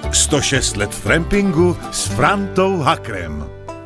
106 let trampingu s Frantou Hakrem.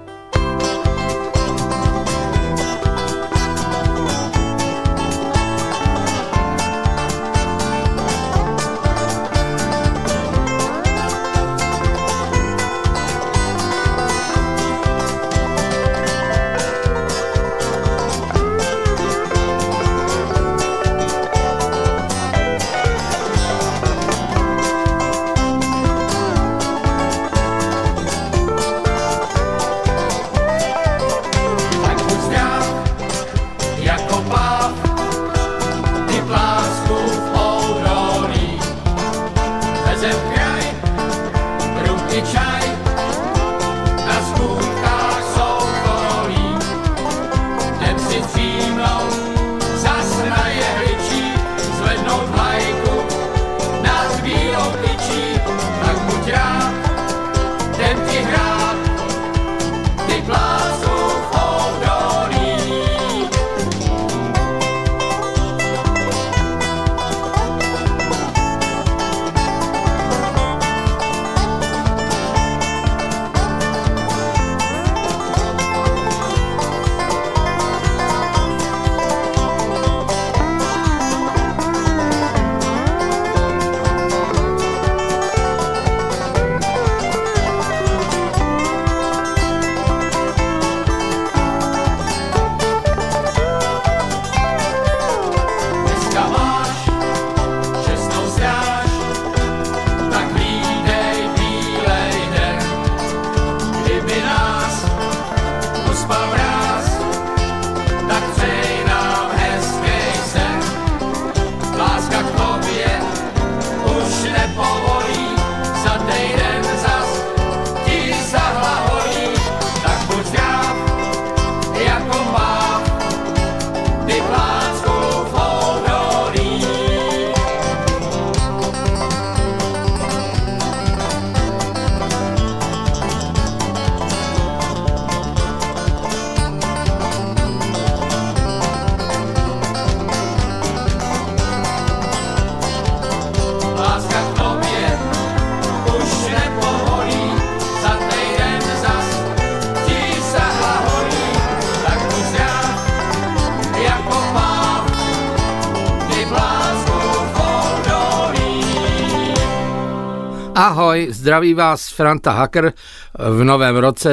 Ahoj, zdraví vás Franta Hakr v novém roce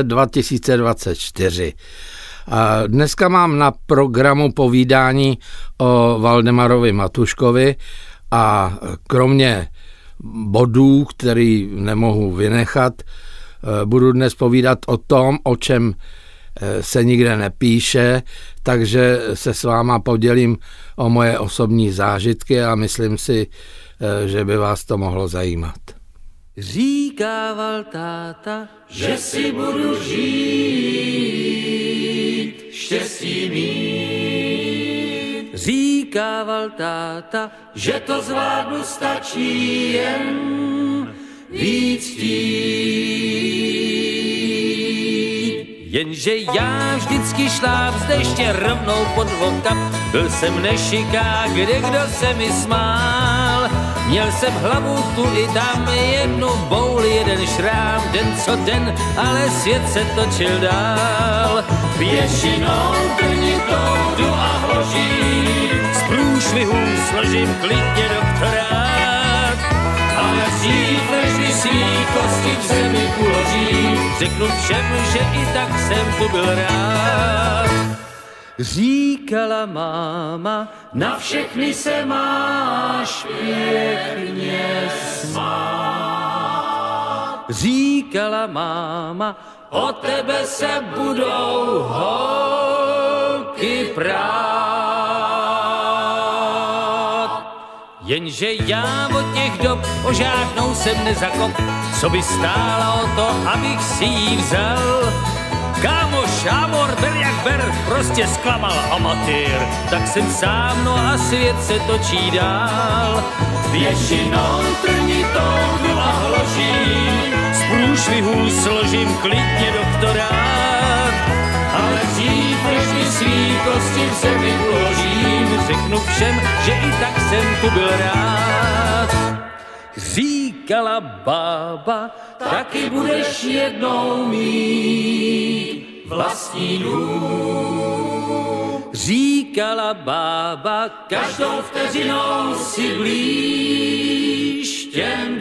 2024. Dneska mám na programu povídání o Valdemarovi Matuškovi a kromě bodů, který nemohu vynechat, budu dnes povídat o tom, o čem se nikde nepíše, takže se s váma podělím o moje osobní zážitky a myslím si, že by vás to mohlo zajímat. Říkával táta, že si budu žít, štěstí mít. Říkával táta, že to zvládnu, stačí jen víc chtít. Jenže já vždycky šláp z deště rovnou pod vokap, byl jsem nešikák, kde kdo se mi smál. Měl jsem hlavu tu i tam, jednu bouli, jeden šrám, den co den, ale svět se točil dál. Pěšinou trnitou jdu a hložím, z průšvihů složím klidně doktorát. Ale dřív, než mi svý kosti v zemi uložím, řeknu všem, že i tak jsem tu byl rád. Říkala máma, na všechny se máš pěkně smát. Říkala máma, o tebe se budou holky prát. Jenže já od těch dob o žádnou jsem nezakop, co by stála o to, abych si ji vzal. Kámoš, amor, ber jak ber, prostě zklamal amatýr, tak jsem sám, no a svět se točí dál. Pěšinou trnitou jdu a hložím, z průšvihů složím klidně doktorát. Ale dřív, než mi svý kosti v zemi uložím, řeknu všem, že i tak jsem tu byl rád. Řík říkala bába, taky budeš jednou mít vlastní dům. Říkala bába, každou vteřinou si blíž těm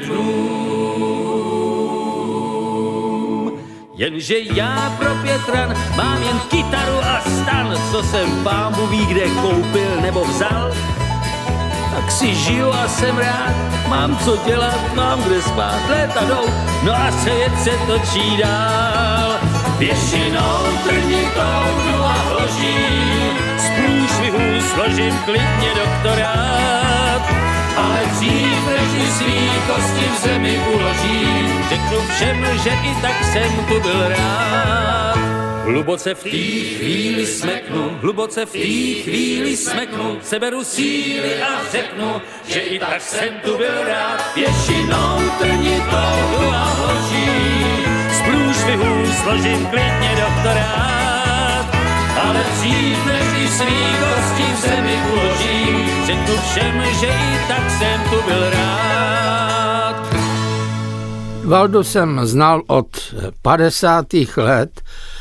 dnům. Jenže já pro Pětran mám jen kytaru a stan, co jsem pámbu ví kde koupil nebo vzal. Tak si žiju a jsem rád, mám co dělat, mám kde spát, léta jdou, no a svět se točí dál. Pěšinou, trnitou, jdu a vložím, z průšvihů složím klidně doktorát. Ale dřív, než svý kosti v zemi uložím, řeknu všem, že i tak jsem tu byl rád. Hluboce v té chvíli smeknu, hluboce v té chvíli smeknu, seberu síly a řeknu, že i tak jsem tu byl rád. Pěšinou, trnitou a vložím, z průšvihů složím klidně doktorát. Ale dřív, než i svý kosti v zemi uložím, řeknu všem, že i tak jsem tu byl rád. Valdu jsem znal od 50. let.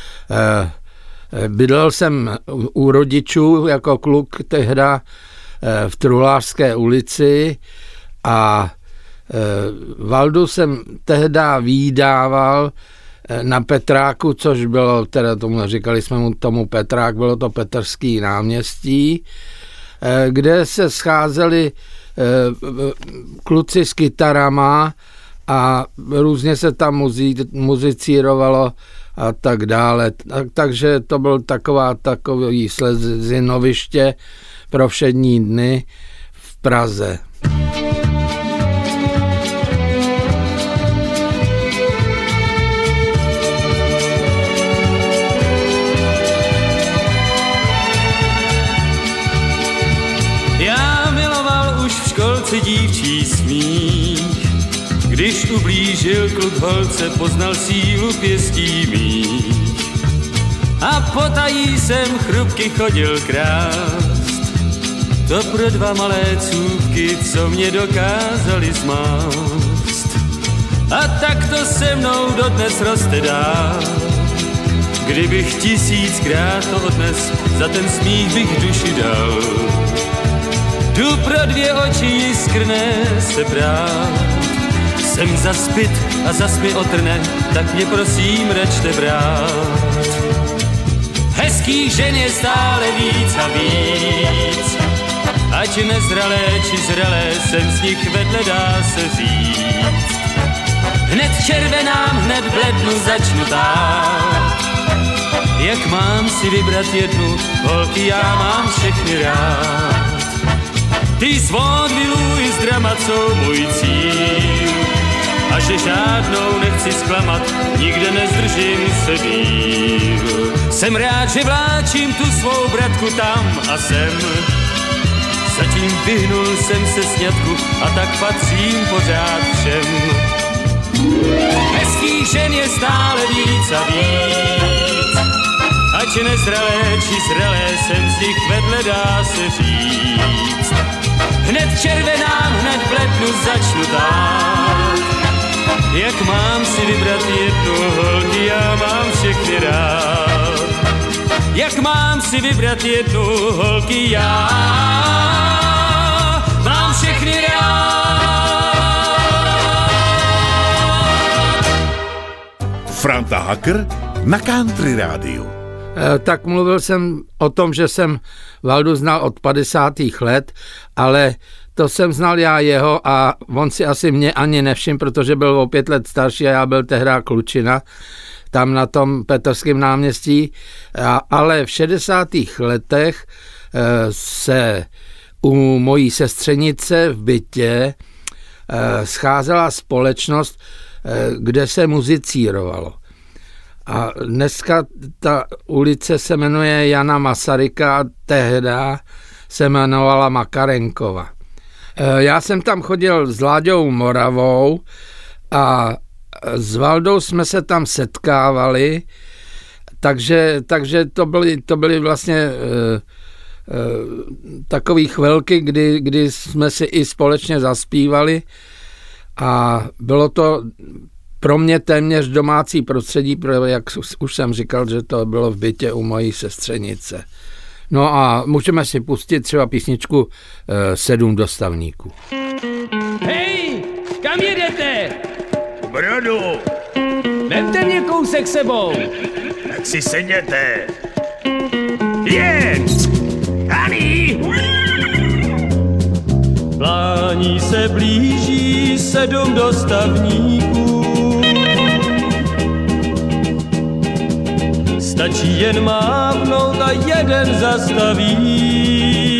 Bydlel jsem u rodičů jako kluk tehda v Truhlářské ulici a Valdu jsem tehda vídával na Petráku, což bylo, teda tomu říkali jsme mu tomu Petrák, bylo to Petrský náměstí, kde se scházeli kluci s kytarama a různě se tam muzicírovalo a tak dále. Takže to byl takový slezinoviště pro všední dny v Praze. Já miloval už v školce dívčí smích, když ublížil kluk holce, poznal sílu pěstí mých. A potají jsem chrupky chodil krást, to pro 2 malé cůvky, co mě dokázali zmást. A tak to se mnou dodnes roste dál, kdybych 1000krát to odnes, za ten smích bych duši dal. Jdu pro 2 oči jiskrné se brát, jsem zaspit a zas mi otrne, tak mě prosím račte brát. Hezký ženě stále víc a víc, ať nezralé či zralé, jsem z nich vedle, dá se říct. Hned červenám, hned v lednu začnu tát. Jak mám si vybrat jednu, holky, já mám všechny rád. Ty z vaudevillů i z dramat jsou můj cíl, a že žádnou nechci zklamat, nikde nezdržím se díl. Jsem rád, že vláčím tu svou bratku tam a sem, zatím vyhnul jsem se sňatku a tak patřím pořád všem. Hezkých žen je stále víc a víc, ať nezralé či zralé, jsem z nich vedle, dá se říct. Hned červenám, hned v lednu začnu tát. Jak mám si vybrat jednu, holky, já mám všechny rád. Jak mám si vybrat jednu, holky, já mám všechny rád. Franta Hacker na Country rádiu. Tak mluvil jsem o tom, že jsem Valdu znal od 50. let, ale to jsem znal já jeho a on si asi mě ani nevšiml, protože byl o 5 let starší a já byl tehdy klučina tam na tom Petrském náměstí. Ale v 60. letech se u mojí sestřenice v bytě scházela společnost, kde se muzicírovalo. A dneska ta ulice se jmenuje Jana Masaryka a tehda se jmenovala Makarenkova. Já jsem tam chodil s Láďou Moravou a s Valdou jsme se tam setkávali, takže to byly vlastně takové chvilky, kdy jsme si i společně zaspívali A bylo to pro mě téměř domácí prostředí, protože jak už jsem říkal, že to bylo v bytě u mojí sestřenice. No a můžeme si pustit třeba písničku 7 dostavníků. Hej, kam jedete? K Brodu. Vemte mě kousek sebou. Tak si sedněte. Jen! Ani! Plání se blíží 7 dostavníků. Stačí jen mávnout a jeden zastaví.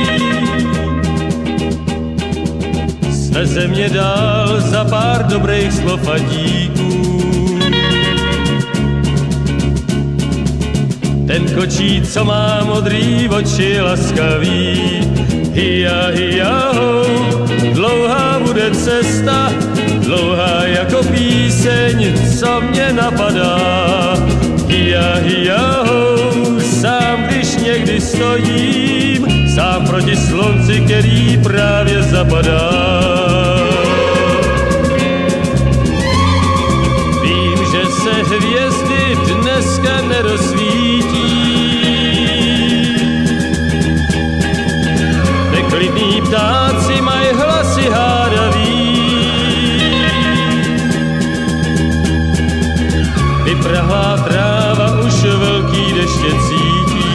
Sveze mě dál za pár dobrých slov a díků. Ten kočí, co má modrý oči laskavý. Hia, hia, ho, dlouhá bude cesta, dlouhá jako píseň, co mě napadá. Hia, hia, ho, sám když někdy stojím, sám proti slunci, který právě zapadá. Vím, že se hvězdy dneska nerozsvítí. Neklidní ptáci mají hlasy hádavý. Vyprahlá tráva už velký deště cítí.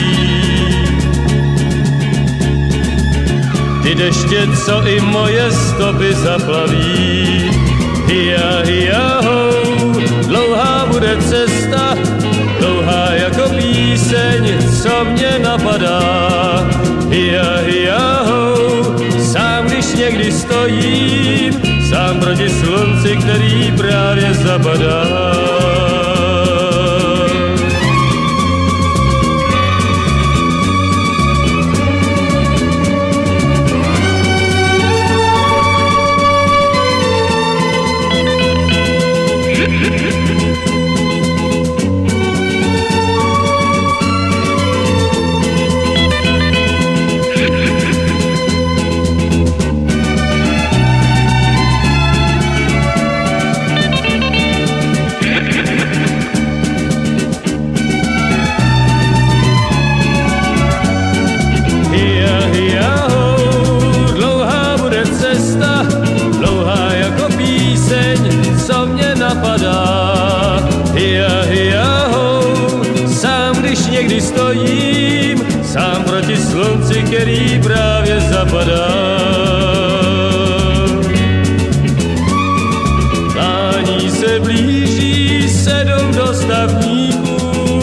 Ty deště, co i moje stopy zaplaví. Hia, hia, ho, dlouhá bude cesta, dlouhá jako píseň, co mě napadá. Hia, hia, ho, sám když někdy stojím, sám proti slunci, který právě zapadá. Někdy stojím sám proti slunci, který právě zapadá. Plání se blíží 7 dostavníků.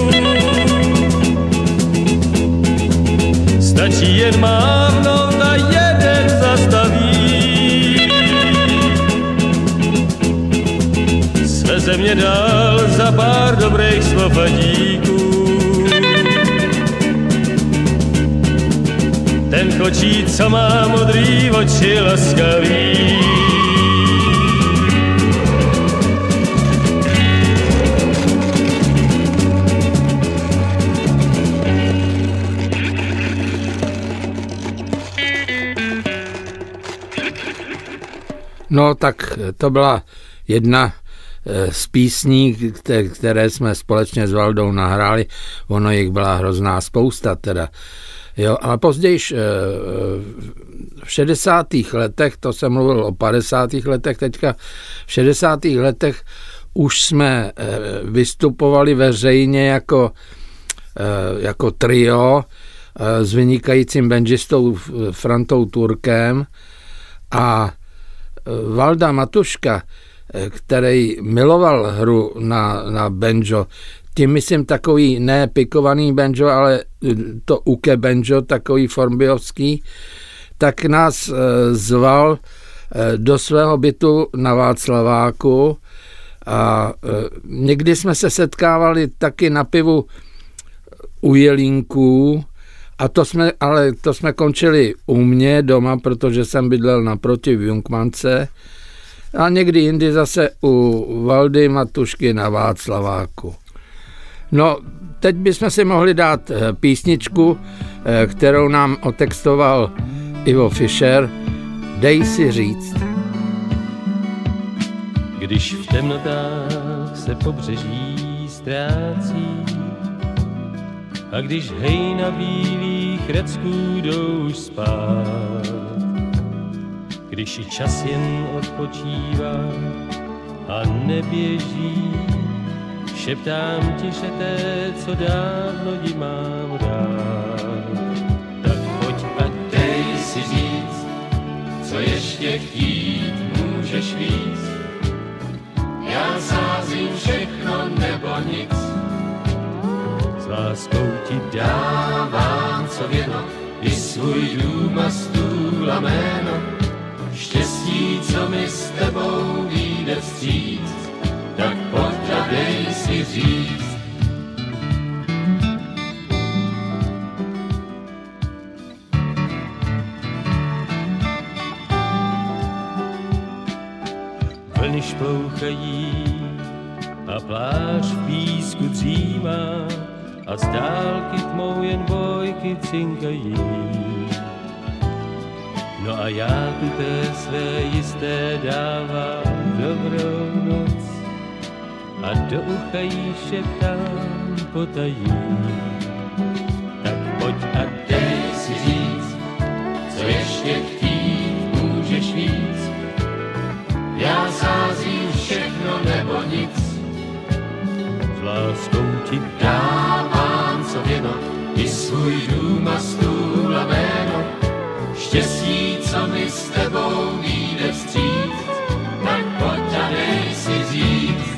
Stačí jen mávnout a jeden zastaví. Sveze mě dál za pár dobrých slov a díků. Ten kočí, co má modrý oči laskavý. No tak to byla jedna z písní, které jsme společně s Valdou nahráli. Ono jich byla hrozná spousta teda. Jo, ale později v 60. letech, to jsem mluvil o 50. letech, teďka v 60. letech už jsme vystupovali veřejně jako trio s vynikajícím banjistou Frantou Turkem a Valda Matuška, který miloval hru na banjo, tím myslím takový ne pikovaný banjo, ale to uke banjo, takový formbiovský, tak nás zval do svého bytu na Václaváku a někdy jsme se setkávali taky na pivu u Jelínků a to jsme končili u mě doma, protože jsem bydlel naproti v Jungmance a někdy jindy zase u Valdy Matušky na Václaváku. No, teď bychom si mohli dát písničku, kterou nám otextoval Ivo Fischer, Dej si říct. když v temnotách se pobřeží ztrácí a když hejna bílých recků jdou už spát, když i čas jen odpočívá a neběží, šeptám ti, že té, co dávno jí mám rád. Tak pojď a dej si říct, co ještě chtít můžeš víc. Já sázím všechno nebo nic, s láskou ti dávám, co věno, i svůj dům a stůl a jméno. Štěstí, co mi s tebou vyjde vstříc, tak pojď a dej si říct. Vlny šplouchají a pláž v písku dřímá a z dálky tmou jen bojky cinkají. No a já tu té své jisté dávám dobrou noc a do ucha jí šeptám potají. Tak pojď a dej si říct, co ještě chtít můžeš víc. Já sázím všechno nebo nic, s láskou ti dávám, co věno, i svůj dům a stůl a jméno. Štěstí, co mi s tebou vyjde vstříc, tak pojď a dej si říct.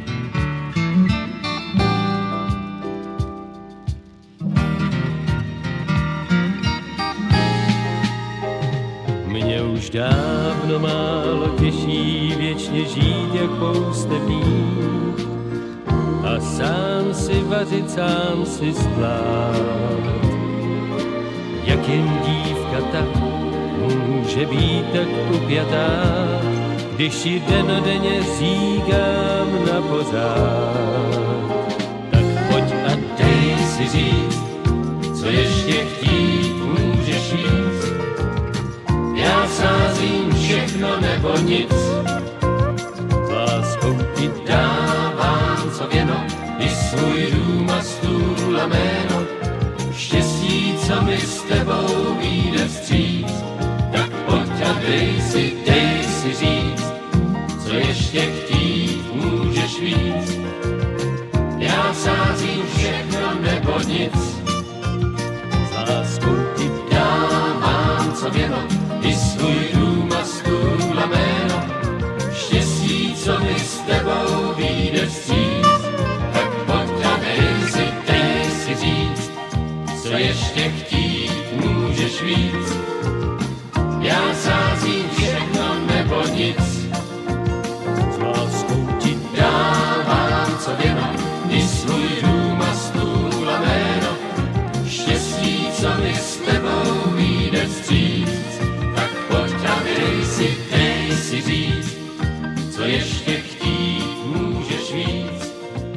Mě už dávno málo těší věčně žít jak poustevník a sám si vařit, sám si splát. Jak jen dívka tak může být tak upjatá, když ji dennodenně říkám na pořád. Tak pojď a dej si říct, co ještě chtít můžeš víc. Já sázím všechno nebo nic, s láskou ti dávám, co věno, i svůj dům a stůl a jméno. Štěstí, co mi s tebou vyjde vstříc, tak pojď a dej si říct, co ještě chtít můžeš víc. Já sázím všechno nebo nic, s láskou ti dávám, co věno, i svůj dům a stůl a jméno. Štěstí, co mi s tebou vyjde vstříc, tak pojď a dej si říct, co ještě chtít můžeš víc. Já sázím všechno nebo nic, s láskou ti dávám, co věno, i svůj dům a stůl a jméno. Štěstí, co mi s tebou vyjde vstříc, tak pojď a dej si říct, co ještě chtít můžeš víc.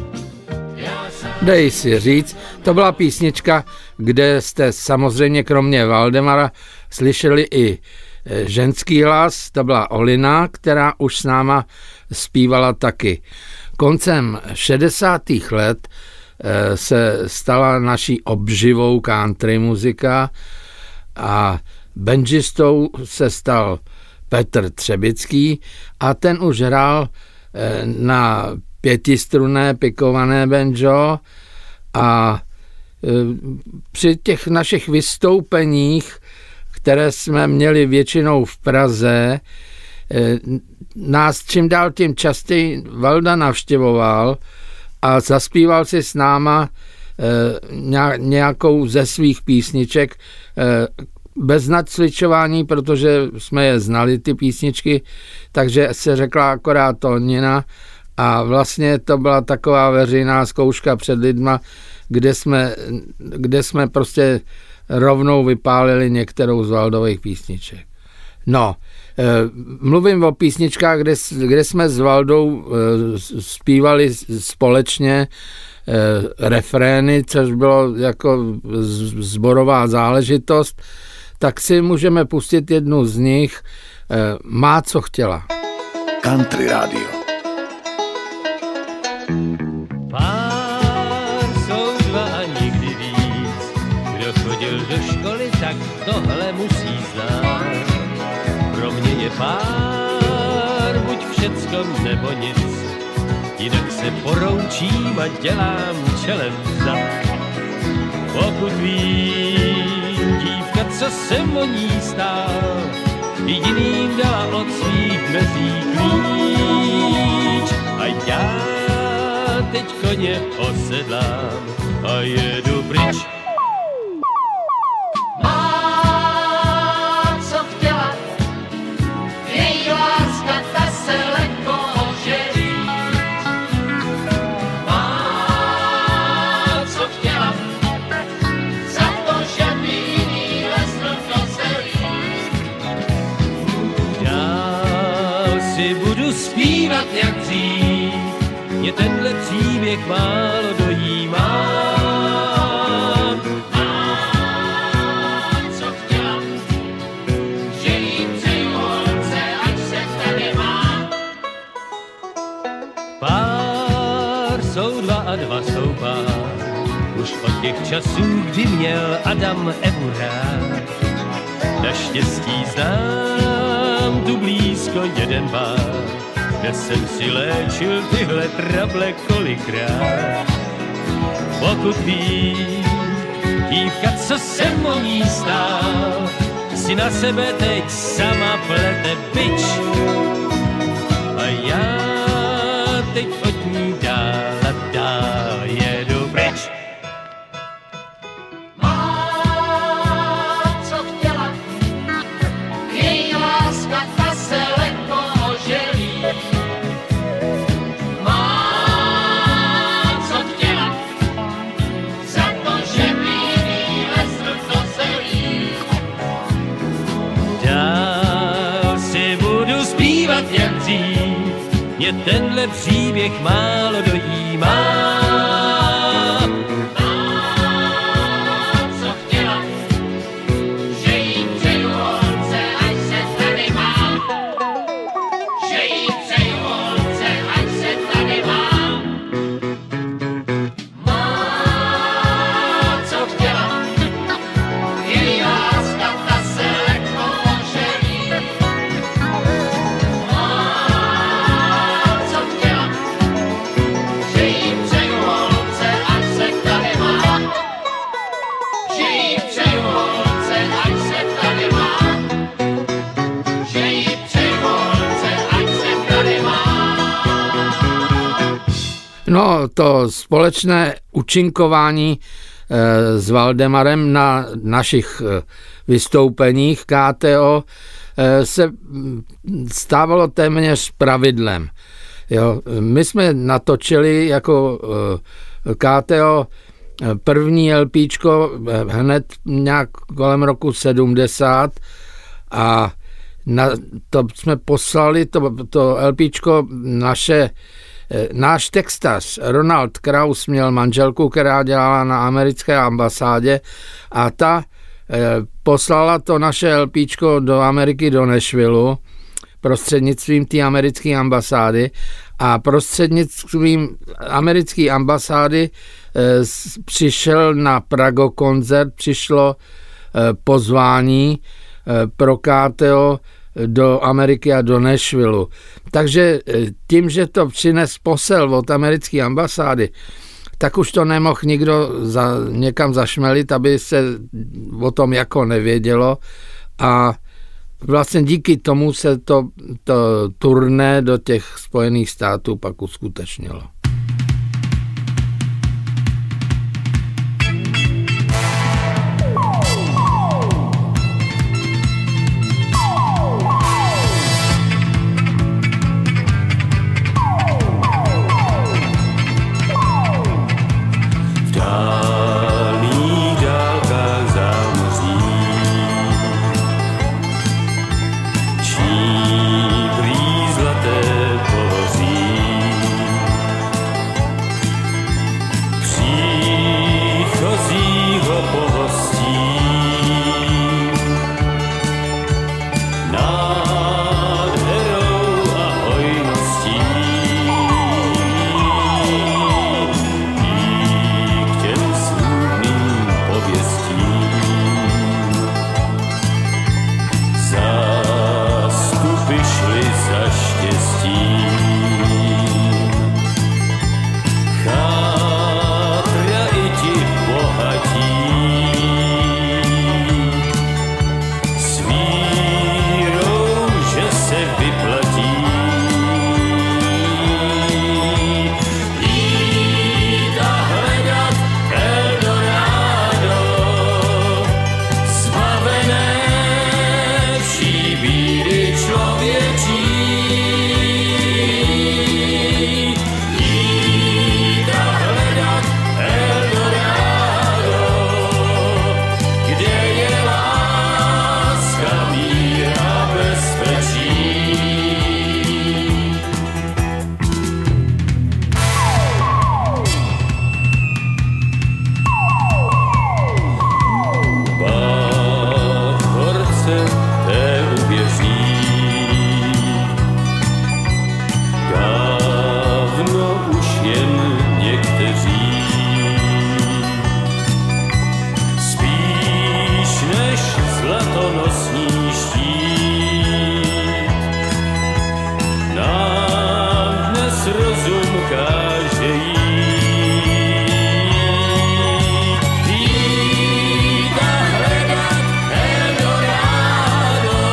Dej si říct, to byla písnička, kde jste samozřejmě kromě Valdemara slyšeli i ženský hlas, to byla Olina, která už s náma zpívala taky. Koncem 60. let se stala naší obživou country muzika a banjistou se stal Petr Třebický a ten už hrál na pětistrunné pikované banjo a při těch našich vystoupeních, které jsme měli většinou v Praze, nás čím dál tím častěji Valda navštěvoval a zaspíval si s náma nějakou ze svých písniček bez nacvičování, protože jsme je znali, ty písničky, takže se řekla akorát tónina a vlastně to byla taková veřejná zkouška před lidma, kde jsme prostě rovnou vypálili některou z Valdových písniček. No, mluvím o písničkách, kde jsme s Valdou zpívali společně refrény, což bylo jako sborová záležitost, tak si můžeme pustit jednu z nich, Má, co chtěla. Country Radio. pár, buď všecko nebo nic, jinak se poroučím a dělám čelem vzad. Pokud vím, dívka, co jsem o ní stál, jiným dala od svých dveří klíč. A já teď koně osedlám a jedu pryč. Má, co chtěla, její láska, ta se lehko oželí. Má, co chtěla, za to, že mi jiný lezl do zelí. Dál si budu zpívat jak dřív, mě tenhle příběh málo dojímá. Co chtěla, že jí přeju holce, ať se tady má. Pár jsou dva a dva jsou pár, už od těch časů, kdy měl Adam Evu rád. Naštěstí znám tu blízko jeden bar, kde jsem si léčil tyhle trable kolikrát. Pokud vím, dívka, co jsem o ní stál, si na sebe teď sama plete bič. A já teď od ní dál a dál jedu pryč. Má, co chtěla, její láska, ta se lehko oželí. Má, co chtěla, za to, že mi jiný lezl do zelí. Dál si budu zpívat jak dřív, mě tenhle příběh málo dojímá. Co chtěla, že jí přeju holce, ať se tady má. Že jí přeju holce, ať se tady má. Má, co chtěla, její láska, ta se lehko oželí. Má, co chtěla, že jí přeju holce, ať se tady má. Že jí přeju holce, ať se tady má. Že jí přeju holce, ať se tady má. No, to společné účinkování s Valdemarem na našich vystoupeních KTO se stávalo téměř pravidlem. Jo, my jsme natočili jako KTO první LPčko hned nějak kolem roku 70 a to jsme poslali, to LPčko náš textař Ronald Kraus měl manželku, která dělala na americké ambasádě a ta poslala to naše LPčko do Ameriky, do Nashvilleu prostřednictvím té americké ambasády a prostřednictvím americké ambasády přišel na Prago koncert, přišlo pozvání pro KTO do Ameriky a do Nashvilleu. Takže tím, že to přines posel od americké ambasády, tak už to nemohl nikdo někam zašmelit, aby se o tom jako nevědělo a vlastně díky tomu se to turné do těch Spojených států pak uskutečnilo. nás rozum káže jít. Jít a hledat Eldorado,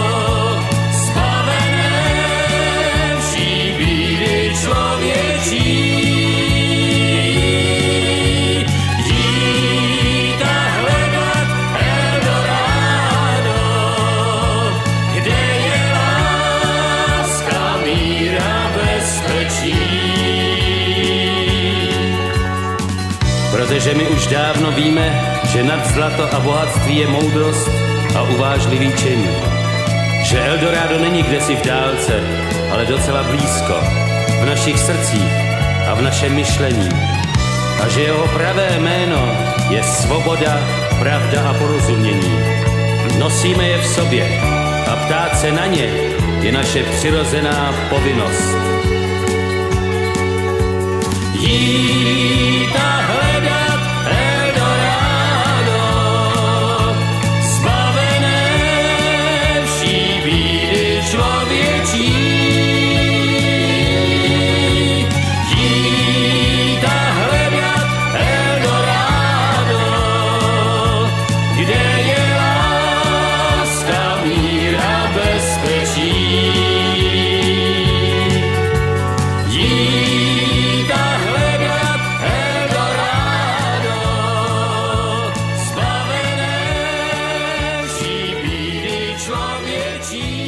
zbavené vší bídy člověčí. Jít a hledat Eldorado, kde je láska, míra, bezpečí. Protože my už dávno víme, že nad zlato a bohatství je moudrost a uvážlivý čin. Že Eldorado není kdesi v dálce, ale docela blízko, v našich srdcích a v našem myšlení. A že jeho pravé jméno je svoboda, pravda a porozumění. Nosíme je v sobě a ptát se na ně je naše přirozená povinnost. Jít a hledat Eldorado, zbavené vší bídy člověčí. Jít a hledat Eldorado, kde je láska, míra, bezpečí. Jít a hledat Eldorado, zbavené vší bídy člověčí.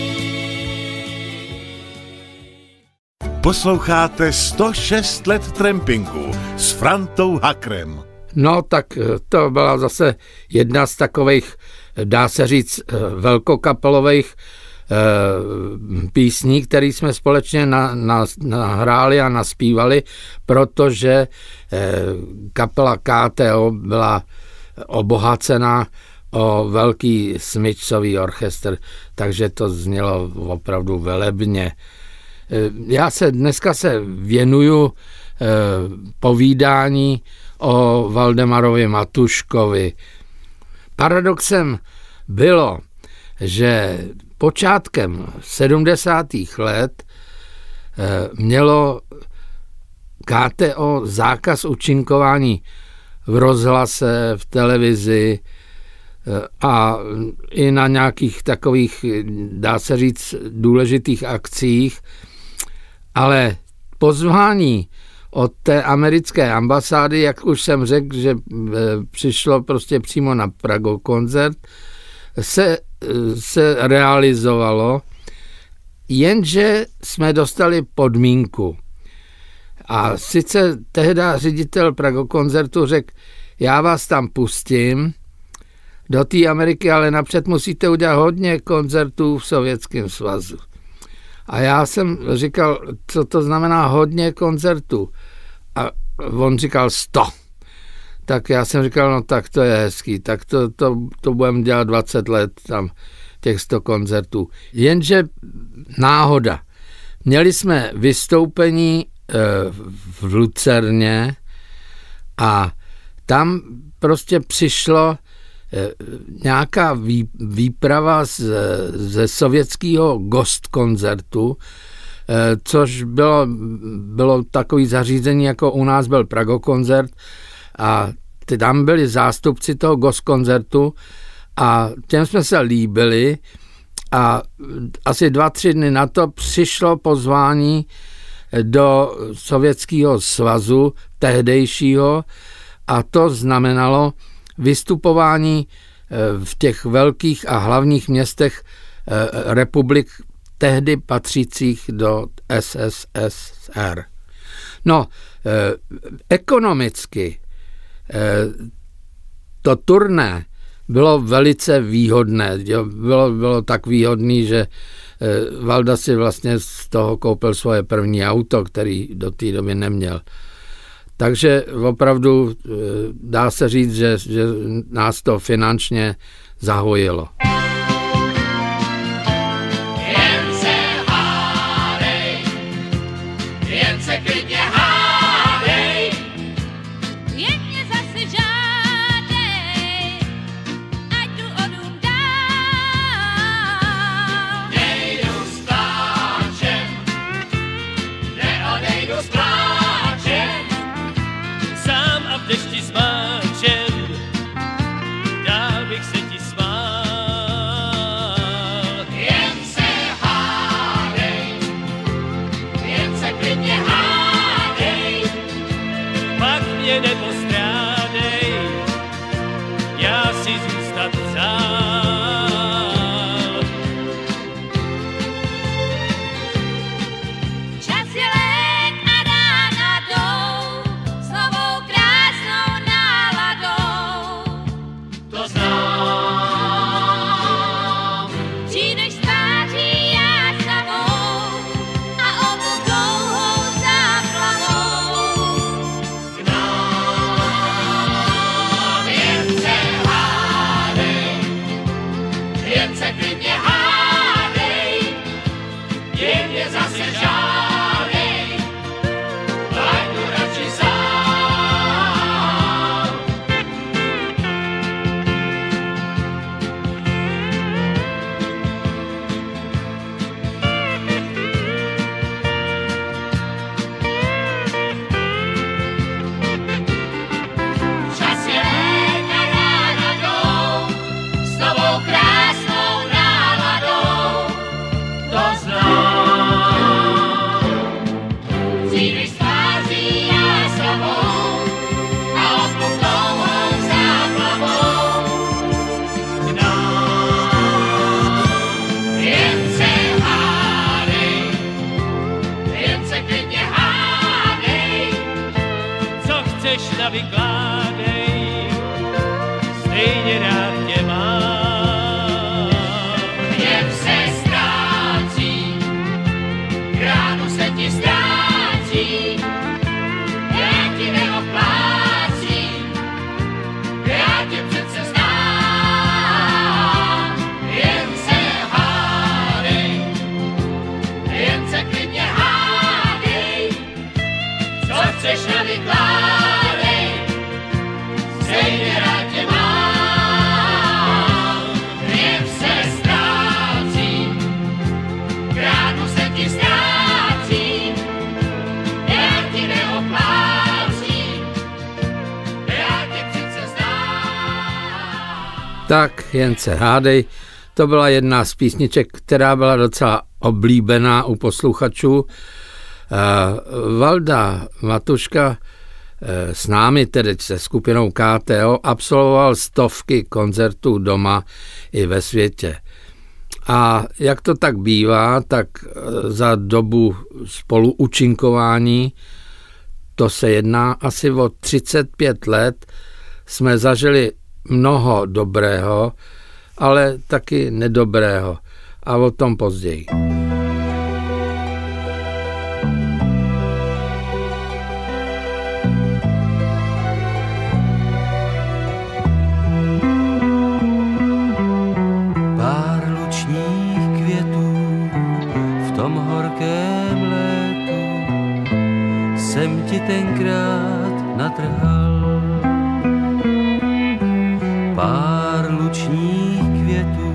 Posloucháte 106 let trampingu s Frantou Hackerem. No tak to byla zase jedna z takových, dá se říct, velkokapelových písní, které jsme společně nahráli a naspívali, protože kapela KTO byla obohacená o velký smyčcový orchestr, takže to znělo opravdu velebně. Já dneska se věnuju povídání o Valdemarovi Matuškovi. Paradoxem bylo, že počátkem 70. let mělo KTO zákaz účinkování v rozhlase, v televizi a i na nějakých takových, dá se říct, důležitých akcích, ale pozvání od té americké ambasády, jak už jsem řekl, že přišlo prostě přímo na Prago koncert, se realizovalo, jenže jsme dostali podmínku. A sice tehdy ředitel Prago koncertu řekl, já vás tam pustím do té Ameriky, ale napřed musíte udělat hodně koncertů v Sovětském svazu. A já jsem říkal, co to znamená hodně koncertů. A on říkal 100. Tak já jsem říkal, no tak to je hezký, tak to budeme dělat 20 let tam těch 100 koncertů. Jenže náhoda. Měli jsme vystoupení v Lucerně a tam prostě přišlo nějaká výprava ze sovětského Gost koncertu, což bylo takový zařízení, jako u nás byl Prago koncert, a tam byli zástupci toho Gost koncertu a těm jsme se líbili a asi 2-3 dny na to přišlo pozvání do Sovětského svazu tehdejšího a to znamenalo vystupování v těch velkých a hlavních městech republik tehdy patřících do SSSR. No, ekonomicky to turné bylo velice výhodné. Bylo tak výhodný, že Valda si vlastně z toho koupil svoje první auto, který do té doby neměl. Takže opravdu dá se říct, že nás to finančně zahojilo. Jen se hádej, jen se klidně hádej, Jen mě zase žádej, ať jdu o dům dál. nejdu s pláčem, neodej ho s pláčem. Sám a v dešti zmáčen, dál bych se ti smál. Jen se hádej, jen se klidně hádej. Pak mě nepostrádej, já si zůstat přál. Čas je let a rána jdou s novou krásnou náladou. To znám, Přijdeš s tváří já samou a obu dlouhou záplavou. znám, jen se hádej, jen se klidně hádej, jen mě zase žádej, ať jdu radši sám. Čas je let a rána jdou s novou krásnou náladou. To znám, přijdeš s tváří já samou a obluk dlouhou záplavou. Jen se hádej, jen se klidně hádej. Co chceš, navykládej, stejně rád tě mám. Hněv se ztrácí, ránu se ti ztrácí, já ti neoplácím, já tě přece znám. Jen se hádej, jen se klidně hádej, co chceš navykládej, stejně rád tě mám. Hněv se ztrácí, ránu se ti ztrácí, já ti neoplácím, já tě přece znám. Tak jen se hádej, to byla jedna z písniček, která byla docela oblíbená u posluchačů. Valda Matuška s námi, tedy se skupinou KTO, absolvoval stovky koncertů doma i ve světě. A jak to tak bývá, tak za dobu spoluúčinkování, to se jedná asi o 35 let, jsme zažili mnoho dobrého, ale taky nedobrého. A o tom později. Pár lučních květů v tom horkém létu jsem ti tenkrát natrhal. Pár lučních květů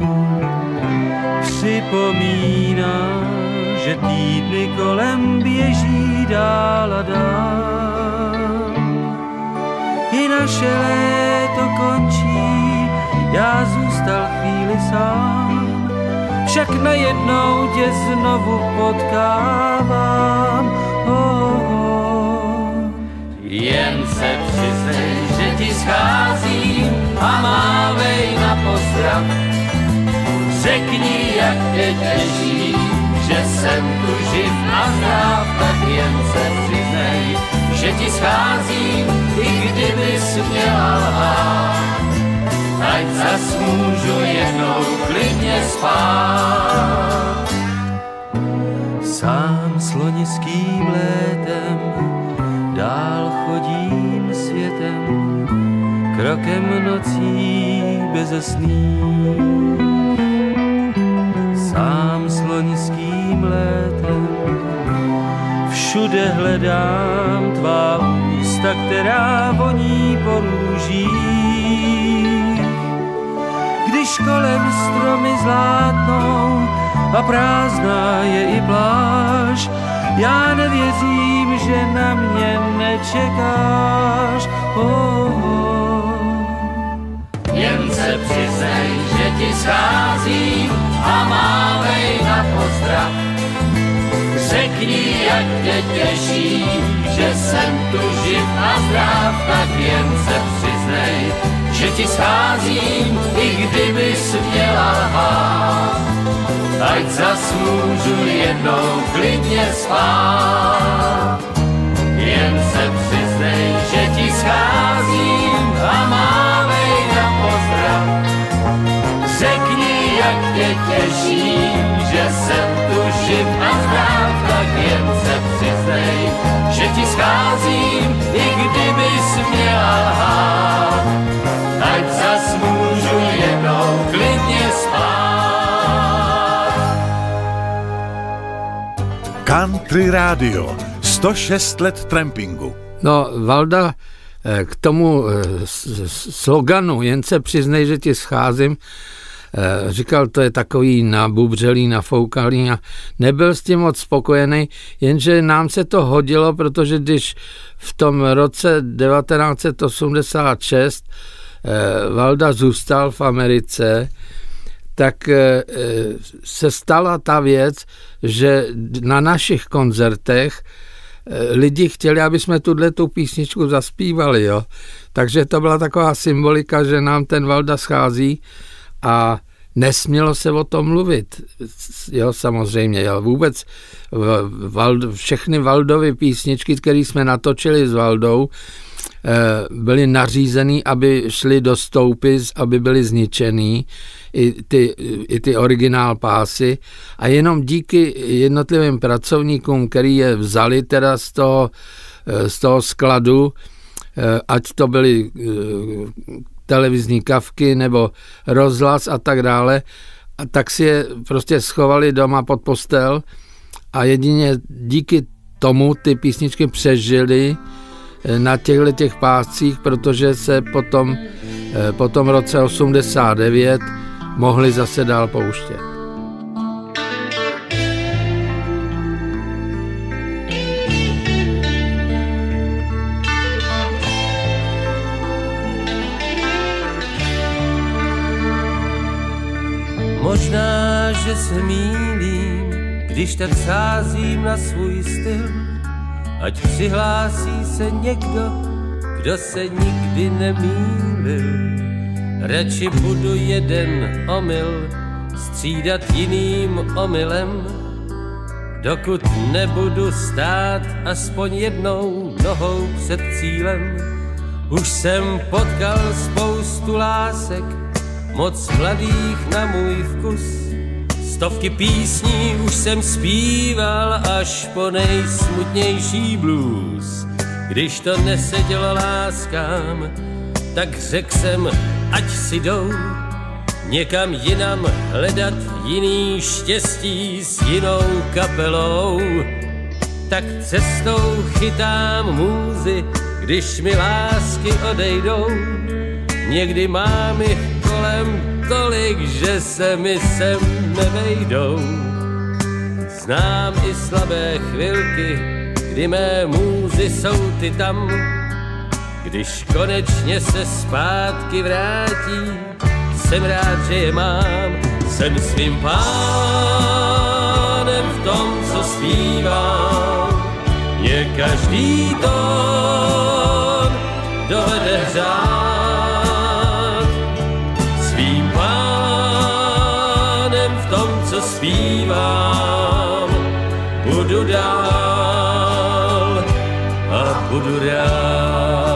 připomíná, že týdny kolem běží dál a dál. I naše léto končí, já zůstal chvíli sám, však najednou tě znovu potkávám. Jen se přiznej, že ti scházím a mávej na pozdrav. Řekni, jak tě těší, že jsem tu živ a zdrav, tak jen se přiznej, že ti scházím, i kdybys měla lhát. Ať zas můžu jednou klidně spát. Sám slonickým létem dál chodím světem, krokem nocí bezesných. Sám slonickým létem všude hledám tvá ústa, která voní po růžích. Když kolem stromy zlátnou a prázdná je i pláž, Já nevěřím, že na mě nečekáš. Jen se přiznej, že ti scházím a mávej na pozdrav. Řekni, jak tě těší, že jsem tu živ a zdrav, tak jen se přiznej, že ti scházím, i kdybys měla lhát. Ať zas můžu jednou klidně spát. Jen se přiznej, že ti scházím a mávej na pozdrav. Řekni, jak tě těší, že jsem tu živ a zdrav, tak jen se přiznej, že ti scházím, i kdybys měla lhát. Ať zas můžu jednou klidně spát. Country Radio, 106 let trampingu. No, Valda k tomu sloganu jen se přiznej, že ti scházím, říkal, to je takový nabubřelý, nafoukalý a nebyl s tím moc spokojený, jenže nám se to hodilo, protože když v tom roce 1986 Valda zůstal v Americe, tak se stala ta věc, že na našich koncertech lidi chtěli, aby jsme tu písničku zaspívali, jo. Takže to byla taková symbolika, že nám ten Valda schází a nesmělo se o tom mluvit, jo, samozřejmě, jo. Vůbec všechny Valdovy písničky, které jsme natočili s Valdou, byly nařízený, aby šly do stoupy, aby byly zničený, i ty originál pásy, a jenom díky jednotlivým pracovníkům, který je vzali teda z toho skladu, ať to byly televizní kavky nebo rozhlas a tak dále, a tak si je prostě schovali doma pod postel a jedině díky tomu ty písničky přežily na těch páscích, protože se po tom roce 89 mohli zase dál pouštět. Možná, že se mýlím, když tak sázím na svůj styl. Ať přihlásí se někdo, kdo se nikdy nemýlil. Radši budu jeden omyl střídat jiným omylem, dokud nebudu stát aspoň jednou nohou před cílem. Už jsem potkal spoustu lásek, moc mladých na můj vkus. Stovky písní už jsem zpíval až po nejsmutnější blues. Když to nesedělo láskám, tak řekl jsem, ať si jdou někam jinam hledat jiný štěstí s jinou kapelou. Tak cestou chytám můzy, když mi lásky odejdou. Někdy mám jich kolem tolik, že se mi sem nevejdou. Znám i slabé chvilky, kdy mé můzy jsou ty tam. Když konečně se zpátky vrátí, jsem rád, že je mám. Jsem svým pánem v tom, co zpívám. Mě každý tón dovede hřát. Svým pánem v tom, co zpívám, budu dál a budu rád.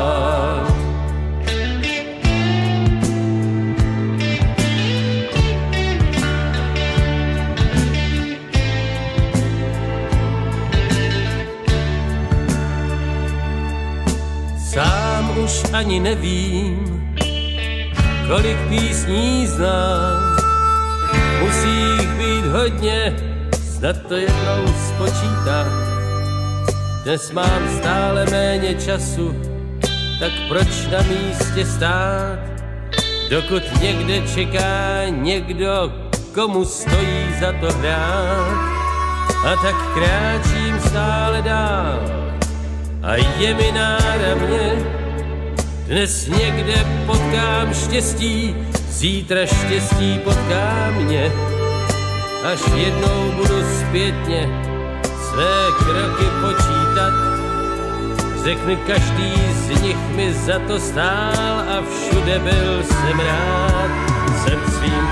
Sám už ani nevím, kolik písní znám. Musí jich být hodně, snad to jednou spočítám. Dnes mám stále méně času, tak proč na místě stát, dokud někde čeká někdo, komu stojí za to hrát. a tak kráčím stále dál a je mi náramně. Dnes někde potkám štěstí, zítra štěstí potká mě. Až jednou budu zpětně své kroky počítat, řekne každý z nich mi za to stál a všude byl jsem rád. Jsem svým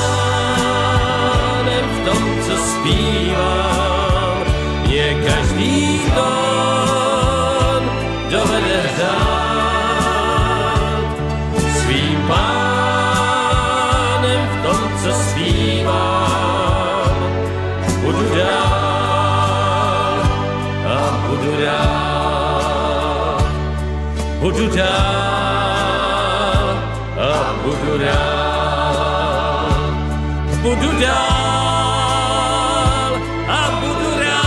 pánem v tom, co zpívám, mě každý tón dovede hrát. Svým pánem v tom, co zpívám, budu dál a budu rád. Budu dál a budu rád. Budu dál a budu rád.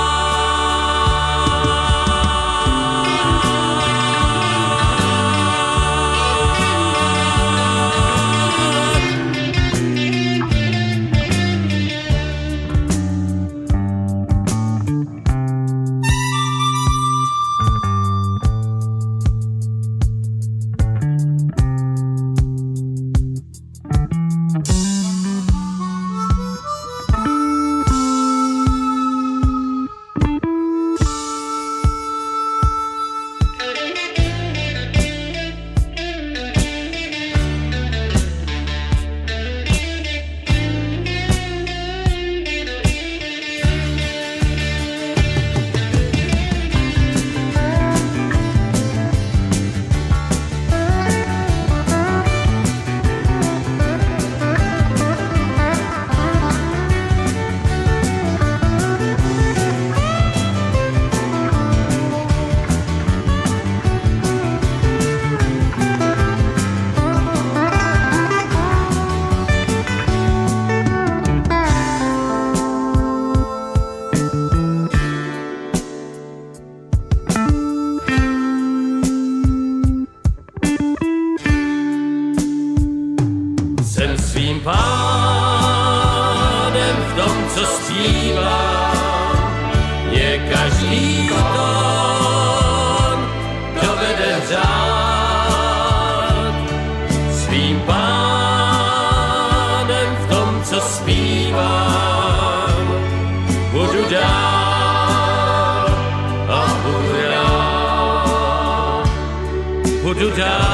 Budu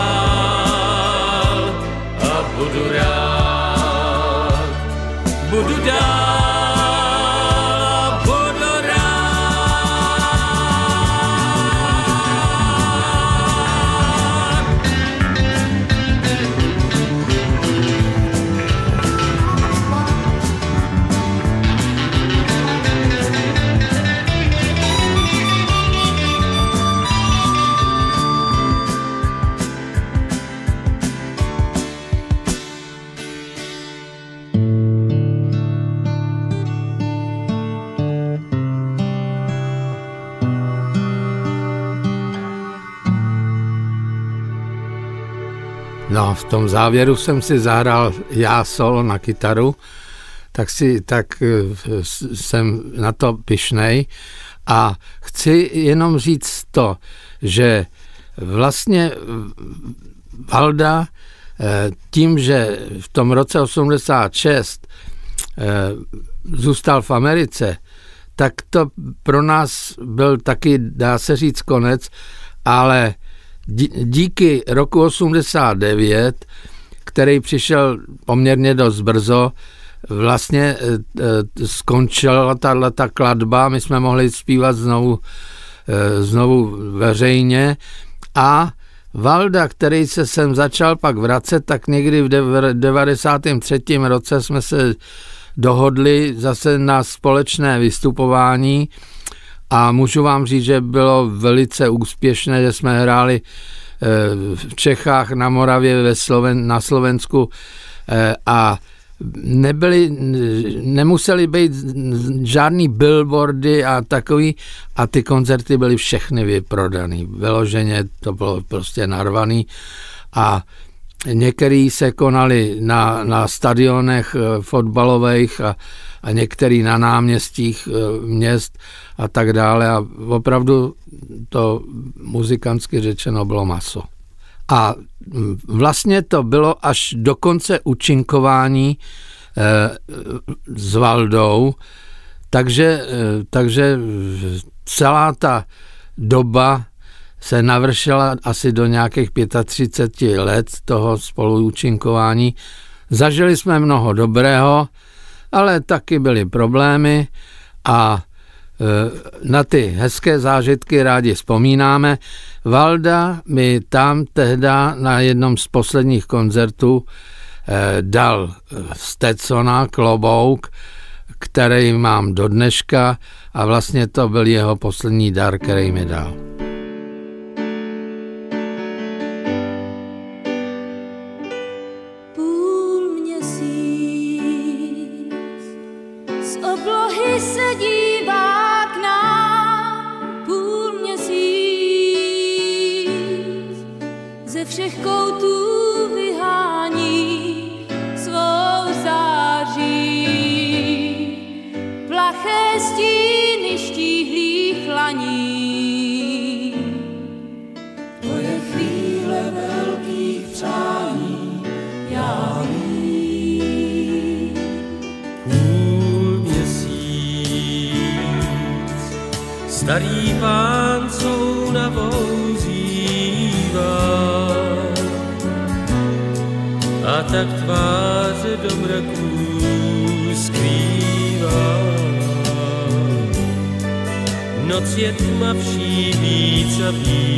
dál a budu rád. Budu dál a budu rád. No, v tom závěru jsem si zahrál já solo na kytaru, tak jsem na to pyšnej a chci jenom říct to, že vlastně Valda tím, že v tom roce 86 zůstal v Americe, tak to pro nás byl taky, dá se říct, konec, ale díky roku 89, který přišel poměrně dost brzo, vlastně skončila ta kladba, my jsme mohli zpívat znovu veřejně a Valda, který se sem začal pak vracet, tak někdy v 93. roce jsme se dohodli zase na společné vystupování a můžu vám říct, že bylo velice úspěšné, že jsme hráli v Čechách, na Moravě, na Slovensku a nemuseli být žádný billboardy a takový a ty koncerty byly všechny vyprodaný. Vyloženě to bylo prostě narvaný a některý se konali na stadionech fotbalových a některý na náměstích měst a tak dále a opravdu to muzikantsky řečeno bylo maso. A vlastně to bylo až do konce účinkování s Valdou, takže celá ta doba se navršila asi do nějakých 35 let toho spoluúčinkování. Zažili jsme mnoho dobrého, ale taky byly problémy a na ty hezké zážitky rádi vzpomínáme. Valda mi tam tehda na jednom z posledních koncertů dal Stetsona, klobouk, který mám do dneška a vlastně to byl jeho poslední dar, který mi dal. Všech koutů vyhání svou září. Plaché stíny štíhlých laní. To je chvíle velkých přání, já vím. Půl měsíc, starý pán, co na vouzívá. A tak tváře do mraků skrývá. Noc je tmavší víc a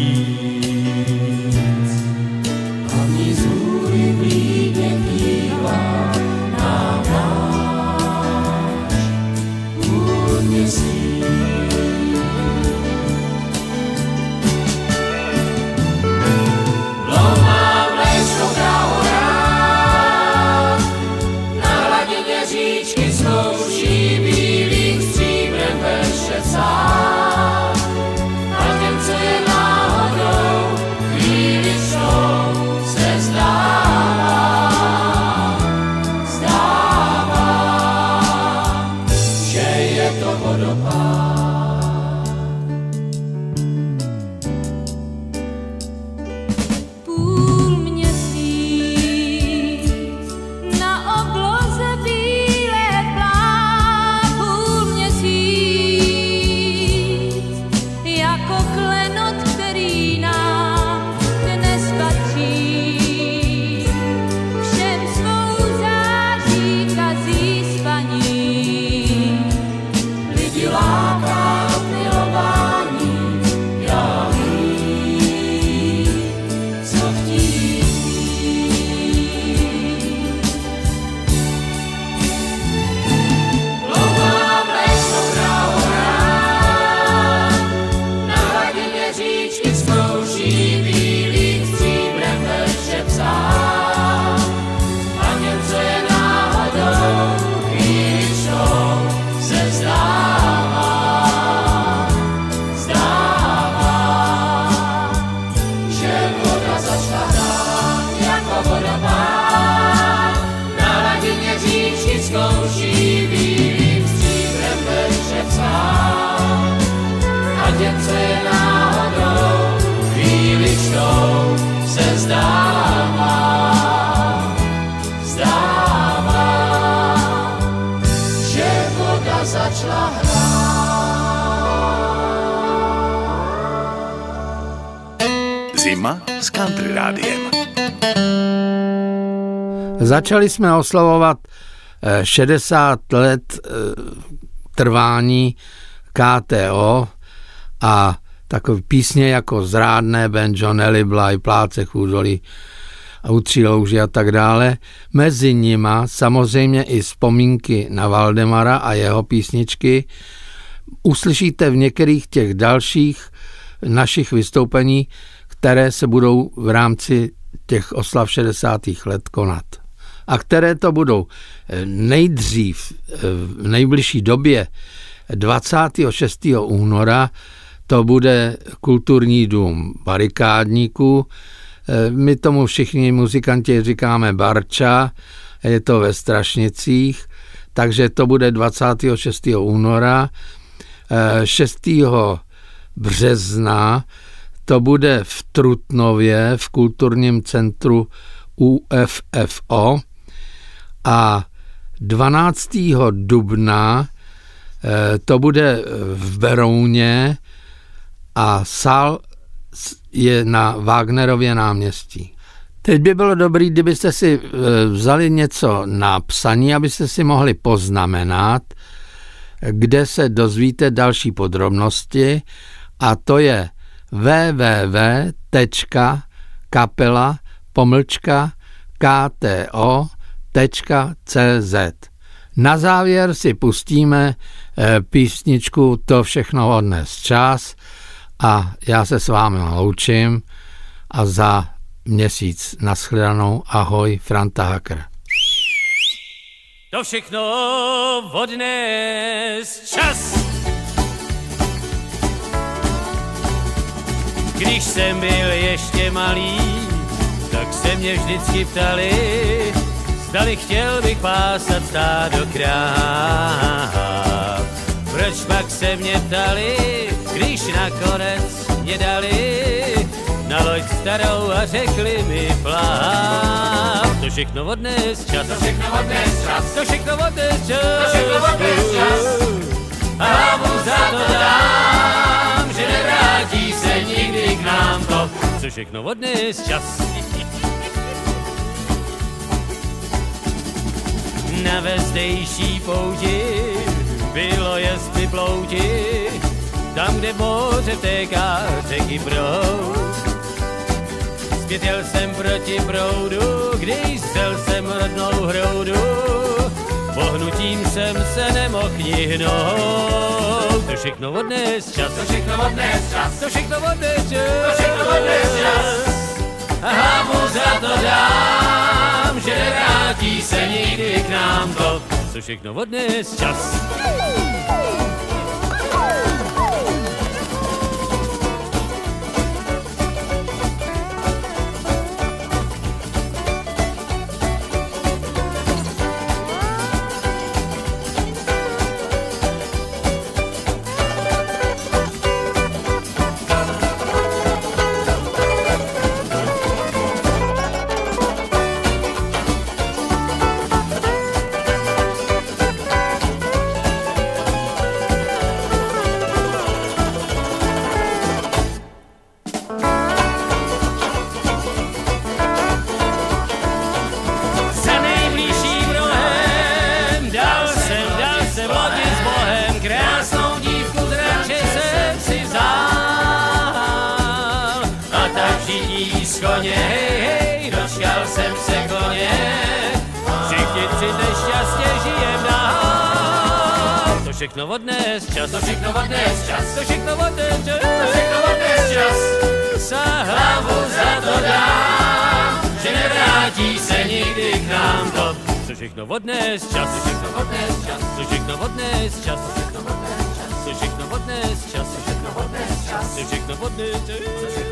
víc. A v ní z hůry blídně kývá nám náš půl měsíc. Zima s Country Rádiem. Začali jsme oslavovat 60 let trvání KTO a takové písně jako Zrádné, banjo, Nelly Bly, Pláce chůdolí, U tří louži a tak dále. Mezi nima samozřejmě i vzpomínky na Valdemara a jeho písničky uslyšíte v některých těch dalších našich vystoupení, které se budou v rámci těch oslav 60. let konat. A které to budou nejdřív v nejbližší době 26. února to bude Kulturní dům Barikádníků, My tomu všichni muzikanti říkáme Barča, je to ve Strašnicích, takže to bude 26. února. 6. března to bude v Trutnově v kulturním centru UFFO a 12. dubna to bude v Berouně a sál je na Wagnerově náměstí. Teď by bylo dobré, kdybyste si vzali něco na psaní, abyste si mohli poznamenat, kde se dozvíte další podrobnosti, a to je www.kapela-kto.cz. Na závěr si pustíme písničku To všechno odnes čas a já se s vámi loučím a za měsíc nashledanou. Ahoj, Franta Hacker. To všechno odnes čas. Když jsem byl ještě malý, tak se mě vždycky ptali, zdali chtěl bych pásat stádo kráv. Proč pak se mě ptali, když nakonec mě dali na loď starou a řekli mi pláv. To všechno odnes čas, to všechno odnes čas, to všechno odnes čas, to všechno odnes čas. A hlavu za to dám, že nevrátí se nikdy k nám to, co všechno odnes čas. Na vezdejší pouti bylo jestli plouti, tam, kde moře téká řeky proud. Zpět jel jsem proti proudu, když zřel jsem rodnou hroudu, pohnutím jsem se nemohl hnout. To všechno odnes čas, to všechno odnes čas, to všechno odnes čas, to všechno odnes čas. A hlavu za to dám, že nevrátí se nikdy k nám to, co všechno odnes čas. Dočkal jsem se koně, všichni tři nešťastně žijem dál. To všechno odnes čas, to všechno odnes čas, to všechno odnes čas, to všechno odnes čas. Za hlavu za to dám, že nevrátí se nikdy k nám to, co všechno odnes čas, to všechno odnes čas, to všechno odnes čas, to všechno odnes čas, to všechno odnes čas, to všechno odnes čas, to všechno odnes čas.